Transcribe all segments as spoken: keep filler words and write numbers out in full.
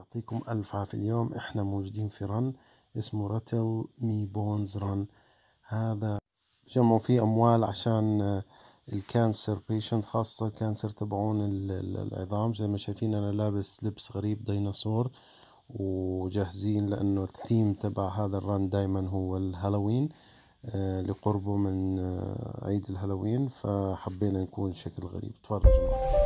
يعطيكم ألف عافية. اليوم إحنا موجودين في رن اسمه راتل مي بونز رن. هذا جمعوا فيه أموال عشان الكانسر بيشنت، خاصة كانسر تبعون العظام. زي ما شايفين أنا لابس لبس غريب ديناصور، وجاهزين لأنه الثيم تبع هذا الرن دايما هو الهالوين، آه لقربه من آه عيد الهالوين، فحبينا نكون شكل غريب. تفرجوا معنا.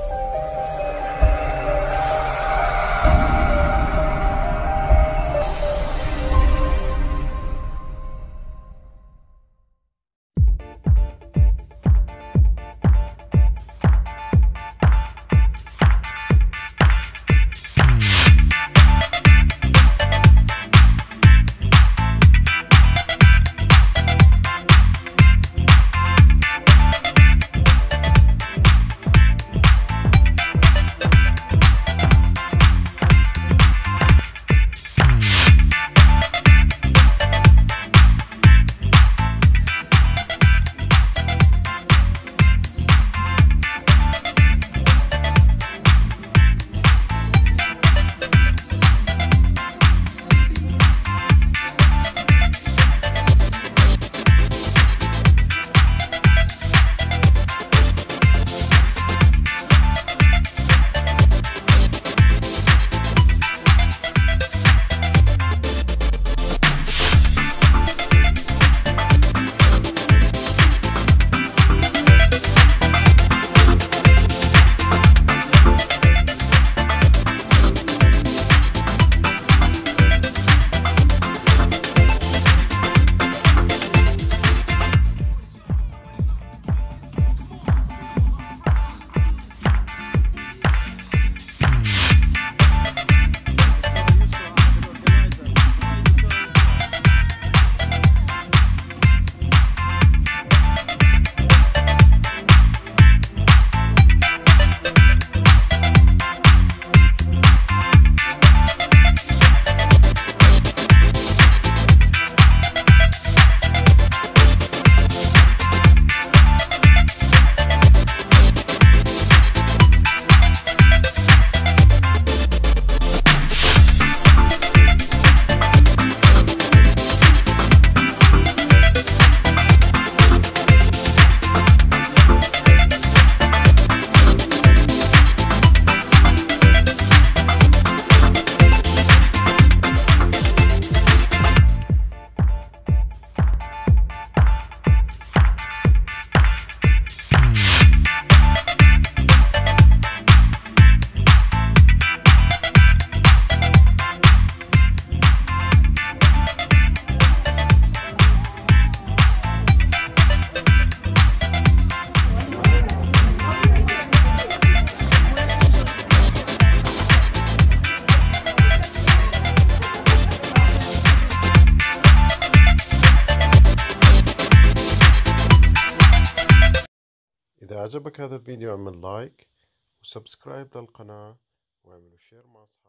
إذا عجبك هذا الفيديو اعمل لايك وسبسكرايب للقناة واعملوا شير مع أصحابك.